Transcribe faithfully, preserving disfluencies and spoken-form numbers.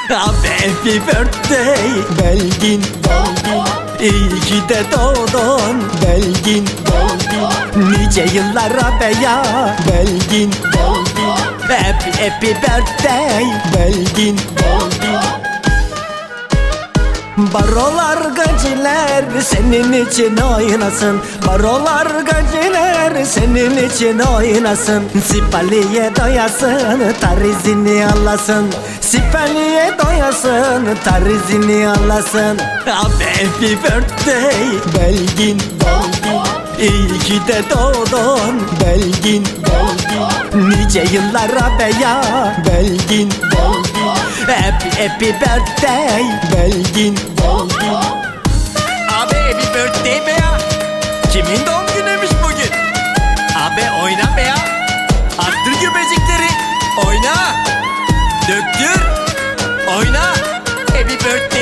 Abi happy birthday Belgin, Belgin. İyi ki de doğdun Belgin, Belgin. Nice yıllara be ya Belgin, Belgin. Happy happy birthday Belgin, Belgin. Barolar gaciler senin için oynasın. Barolar gaciler senin için oynasın. Sipaliye doyasın, tarizini alasın. Sipaliye doyasın, tarizini alasın. Abi happy birthday Belgin, Belgin. İyi ki de doğdun Belgin, Belgin. Nice yıllara be ya Belgin, Belgin. Happy happy birthday Belgin, Belgin. Abi happy birthday be ya. Kimin doğum günüymüş bugün? Abi oyna be ya. Arttır göbecikleri. Oyna. Döktür. Oyna. Happy birthday.